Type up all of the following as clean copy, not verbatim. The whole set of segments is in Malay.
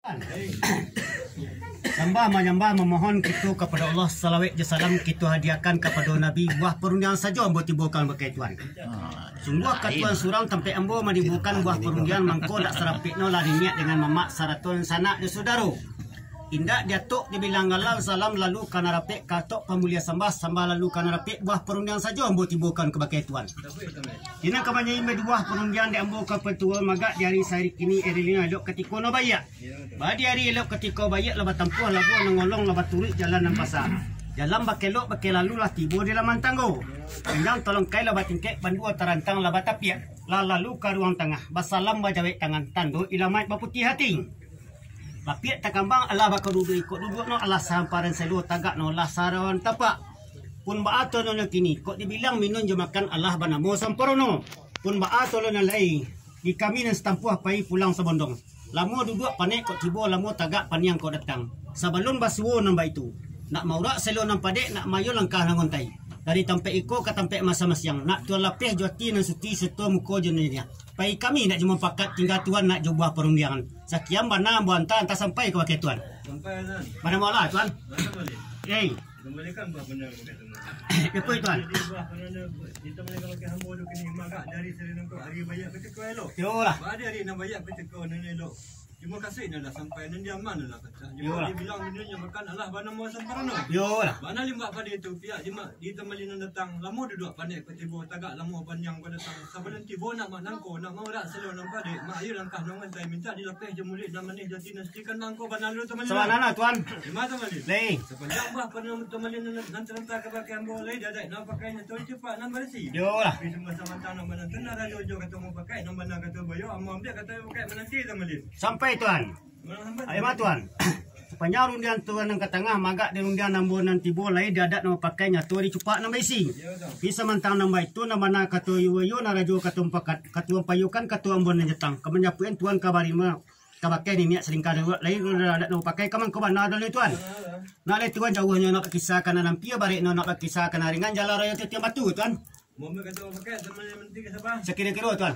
Sembah menyembah memohon kita kepada Allah salawat je salam kita hadiahkan kepada Nabi buah perundian saja ambo timbulkan bekai tuan. Sungguh katuan surang tempe ambo menimbulkan buah perundian mangko dak serapikno lari niat dengan mamak saratun sanak de saudara. Indak dia tok dibilang galal salam lalu kana rapik katok pemulia sambah lalu kana rapik buah perundian saja ambo timbulkan ke bekai tuan. Dina kabanya imbe buah perundian di ambo ke petua magak di hari sehari kini erilina elok ketika no bayak. Badi hari elok ketika bayak lebat tempuh labu nangolong lebat turut jalan dan pasar. Jalan bakelok bakel lalu lah tibo di laman tanggo. Kendang tolong kai lebat tingkek bandua tarantang lebat tapiak. Lalu ke ruang tengah basalam bajawek tangan tando ilamat baputih hati. Bapiak tak kambang Allah bakal duduk no Allah samparan selu tagak no Allah sarawan tapak. Pun baato no kini kok dibilang minun je makan Allah banamo samparono. Pun baato no lai di kami nan setampuh pai pulang sebondong. Lamo duduk panek kok tibo lamo tagak paniang kok datang. Sabalun basuo nambah itu. Nak maurak selo nang padek nak mayo langkah nang ngontai. Dari tempat iko ke tempat masa siang. Nak tuan lapeh joti nan suti setua muko jenisnya. Pai kami nak jumpa pakat tinggal tuan nak jubah perundian. Sekian mana buanta entah sampai ke wakil tuan. Sampai tuan. Mana maulah tuan? Mana boleh? Eh. Kembalikan buah benar ke tuan. Apa tuan? Buah benar kita boleh kalau hamba duk ni magak dari serena ko hari bayak ketika elok. Yo lah. Badi hari nak bayak ketika nan elok. Cuma kasih dah sampai nan dia mana lah kata. Cuma dia bilang minumnya makan Allah bana mau samparano. Yo lah. Bana limba pada itu pihak jema di temalin datang lamo duduk pandai ke tibo tagak lamo panjang pada datang. Sabalan tibo nak mak nangko nak mau dak selo nang pade. Mak ayu langkah nang saya minta dilepeh je murid nak manis jati nastikan nangko bana lu temalin. Sawanana tuan. Di mana temalin? Lei. Sepanjang bah pernah temalin nan terentah ke pakai ambo lei dah nak pakainya tu cepat nan bersih. Yo lah. Di semua samantang nak mana tenar radio kata mau pakai nan mana kata bayo ambo ambil kata pakai menanti temalin. Sampai tuan. Ayo mah tuan. Sepanjang rundian tuan yang ke tengah magak di rundian nambur nanti boleh dia ada nama pakainya tu di cupak nama isi. Bisa mentang nama itu nama na katu yuyu na rajo katu pakat katu payukan katu ambon jetang. Kemenyapuan tuan kabari mah kabakai ni niat selingkar lain ada nama pakai kaman ko bana ada tuan. Na le tuan jauhnya nak kisah kana nampia bari nak kisah kana ringan jalan raya tiap batu tuan. Mau kata pakai teman menti ke siapa? Sekira-kira tuan.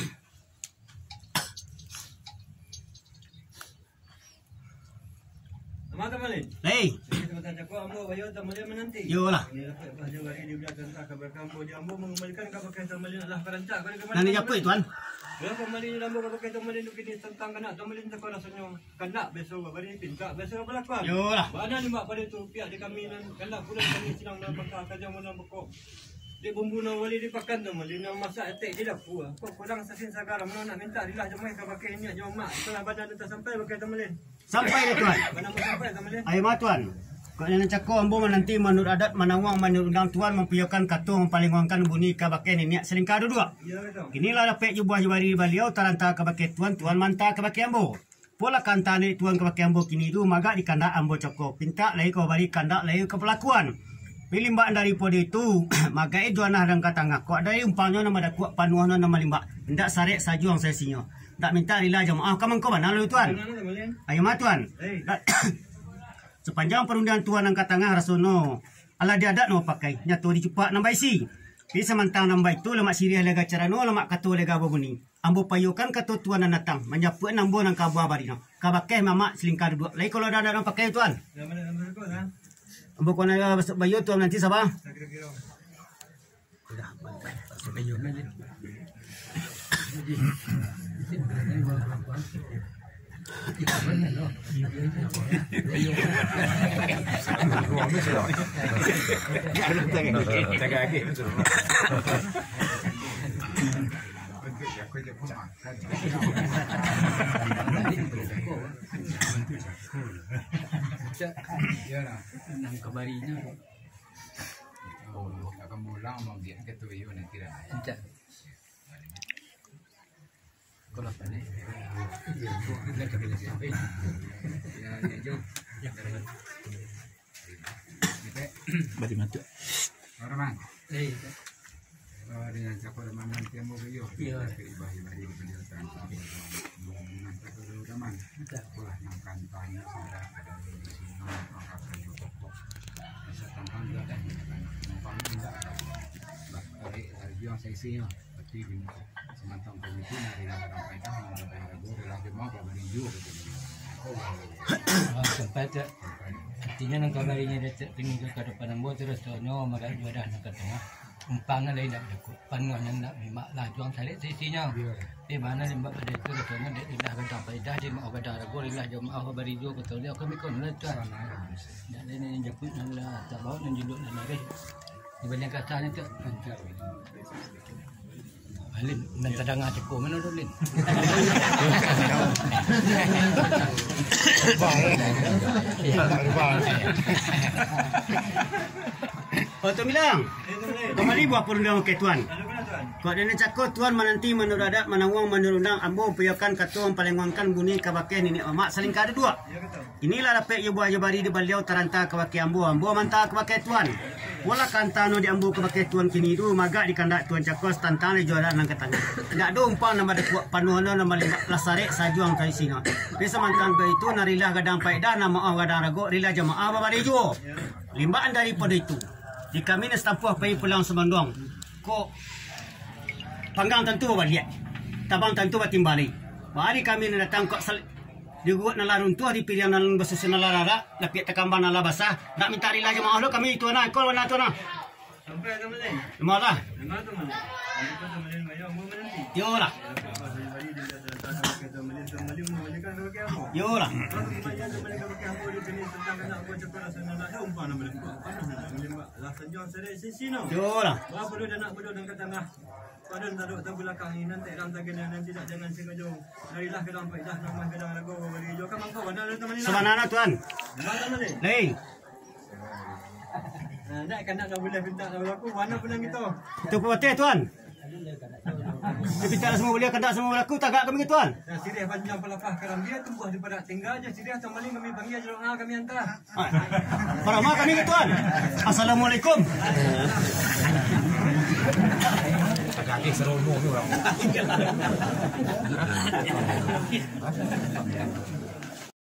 Sama temalin. Hei. Sebentar cakap ambo bayo temalin menanti. Yo lah. Ni dapat bahasa hari dia bilang tentang kabar kambo dia ambo mengembalikan kabar temalin Allah perancak kan ke mana. Nani apa tuan? Berapa temalin ambo kabar temalin tu kini tentang kena temalin tak rasanya kena besok bari pinta besok berlakuan. Yo lah. Mana lima pada tu pihak di kami nan kena pula kami sedang dalam bakar kerja mana pokok. Di bumbu na wali dipakan temalin nak masak etek di dapur. Kok kurang sasin sagara mana nak minta dilah jemai ke pakai ni jom mak setelah badan tak sampai pakai temalin. Sampai dah tuan. Mana sampai temalin? Ayo mah tuan. Kau yang cakap ambo nanti menurut adat manawang menurut undang tuan mempiakan katu mempalingwangkan bunyi kabakai ni niat selingkar dua. Ya betul. Inilah dapat jubah jubari beliau taranta kabakai tuan manta kabakai ambo. Pola kantane tuan kabakai ambo kini tu magak di kandak ambo cokok. Pinta lagi kau bari kandak lagi ke pelakuan. Pilih mbak daripada itu magai juana dan katangah. Kau ada umpamanya nama dak kuat panuahna nama limba. Hendak sarek sajuang saya sinyo. Tak minta rila jemaah kaman kau mana lalu tuan. Ayo mah tuan. Sepanjang perundian tuan angkat tengah rasono. Ala dia ada no pakai. Nyatu dicupak nambah isi. Bisa mantang nambah itu lemak sirih lega carano lemak katu lega babuni. Ambo payukan katu tuan dan datang. Menjapuan ambo nang kabuah barino. Kabakai mamak selingkar dua. Lagi kalau ada no pakai tuan. Ambo kau nak masuk bayu tuan nanti sabah. Sudah masuk bayu nanti. Nang kabarinya. Oh, akan pulang membiar ketuyu nanti dah. Kalau apa ni? Bagi mati. Orang mana? Dengan cakap orang mana yang mau beliau? Iya. Ibadah di penjelasan. Dengan cakap orang mana? Pulah makan banyak sudah ada di sini. Makan pokok. Bisa tampang juga dan tampang enggak. Hari yang saya isinya. Semantang komisi dari orang kaitan dengan orang yang ada di rumah kalau meninju. Sampai tak artinya nang kabarinya dia tinggi ke depan ambo terus tonyo maga juadah nang tengah umpang lain dak dekut panuan nak mak lah juang salik sisinya di mana limbak ada itu tonyo dia tidak ada faedah dia mau ada rago lah jom au bari jo betul dia kami kon lah tu dan ini jeput nang lah tak bawa nang juduk nang lagi dibanding kasarnya tu Alin, minta dengar cukup mana tu Lin? Oh tu bilang, kembali buat perundang ke tuan. Kau dia cakap tuan menanti menurut adat menawang menurundang ambo puyakan katuang paling wangkan buni kabake nenek mamak saling kada dua. Inilah dapat ia buah jabari di baliau taranta kabake ambo mantah kabake tuan. Wala kantano di ambo kabake tuan kini du maga di kandak tuan cakos tantang di jualan nang ketang. Tidak ada umpang nama de panuana nama lasare sajuang kai singa. Bisa mantan ke itu narilah gadang faedah nama gadang rago rila jamaah babari jo. Limbaan daripada itu. Di kami ni stampuh pergi pulang semandong. Kok panggang tentu balik. Tabang tentu batimbali. Bari kami ni datang kok diguat nalarun tu di pilihan nalun besusun nalarara, lapik tekamban nala basah. Nak minta rila jemaah lo kami tu na, kau mana tu na. Sampai tu mana? Malah. Mana tu mana? Ada tu mana bayar mau menanti. Yo lah. Yo lah. Yo lah. Apa dia nak bodoh dan kata nah. Pada taruh tabu belakang ini nanti dalam tagihan nanti tak jangan sengaja. Darilah ke dalam faedah nama ke dalam lagu beri jo kan mangkau ada teman ni. Semanana tuan. Mana mana? Lain. Nak kan nak boleh minta lagu mana pun gitu. Itu putih tuan. Dia minta semua boleh kena semua laku tagak kami tuan. Dan sirih panjang pelapah karam dia tumbuh di pada tinggal je sirih tamaling kami panggil je kami hantar. Para mak kami tuan. Assalamualaikum. Kaki serono ni orang.